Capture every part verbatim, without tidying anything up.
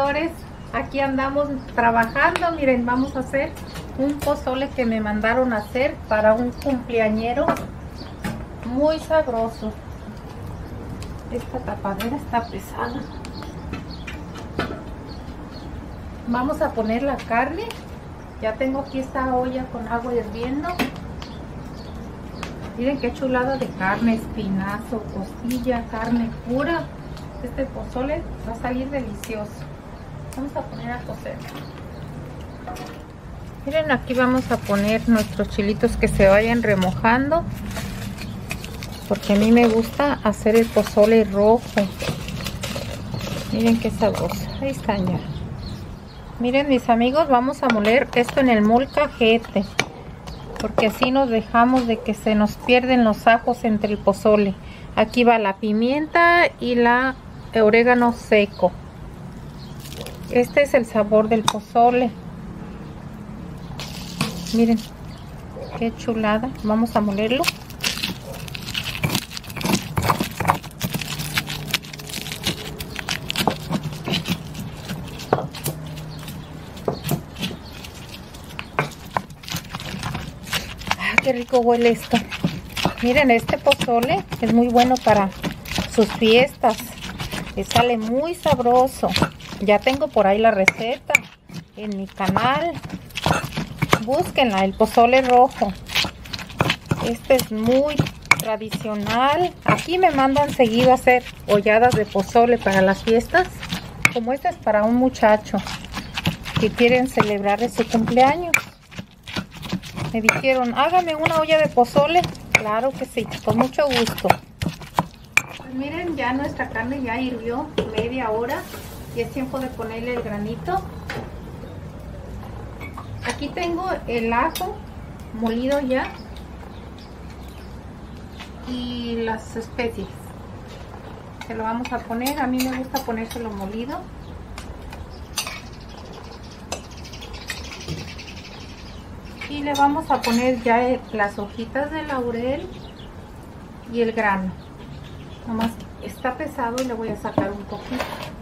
seguidores, aquí andamos trabajando. Miren, vamos a hacer un pozole que me mandaron a hacer para un cumpleañero, muy sabroso. Esta tapadera está pesada. Vamos a poner la carne. Ya tengo aquí esta olla con agua hirviendo. Miren qué chulada de carne, espinazo, costilla, carne pura. Este pozole va a salir delicioso. Vamos a poner a cocer. Miren, aquí vamos a poner nuestros chilitos que se vayan remojando, porque a mí me gusta hacer el pozole rojo. Miren qué sabroso. Ahí están ya. Miren, mis amigos, vamos a moler esto en el molcajete, porque así nos dejamos de que se nos pierden los ajos entre el pozole. Aquí va la pimienta y la orégano seco. Este es el sabor del pozole. Miren qué chulada. Vamos a molerlo. Qué rico huele esto. Miren, este pozole es muy bueno para sus fiestas. Le sale muy sabroso. Ya tengo por ahí la receta en mi canal. Búsquenla, el pozole rojo. Este es muy tradicional. Aquí me mandan seguido a hacer holladas de pozole para las fiestas. Como esta es para un muchacho que quieren celebrar su cumpleaños. Me dijeron, hágame una olla de pozole. Claro que sí, con mucho gusto. Pues miren, ya nuestra carne ya hirvió media hora y es tiempo de ponerle el granito. Aquí tengo el ajo molido ya y las especies. Se lo vamos a poner. A mí me gusta ponérselo molido. Y le vamos a poner ya las hojitas de laurel y el grano. Nomás está pesado y le voy a sacar un poquito.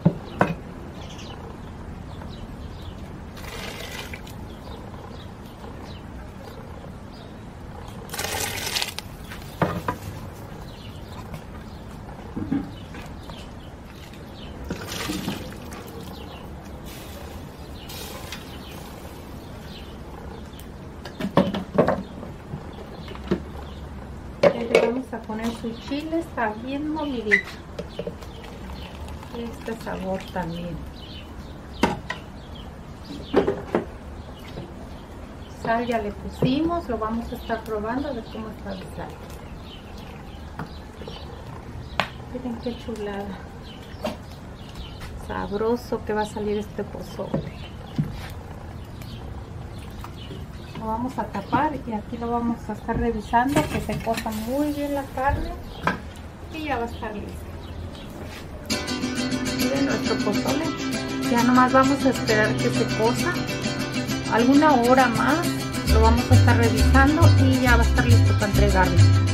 Le vamos a poner su chile, está bien molidito. Este sabor también. Sal ya le pusimos, lo vamos a estar probando de cómo está el sal. Miren qué chulada. Sabroso que va a salir este pozole. Lo vamos a tapar y aquí lo vamos a estar revisando que se cosa muy bien la carne y ya va a estar listo. Miren nuestro pozole. Ya nomás vamos a esperar que se cosa alguna hora más. Lo vamos a estar revisando y ya va a estar listo para entregarlo.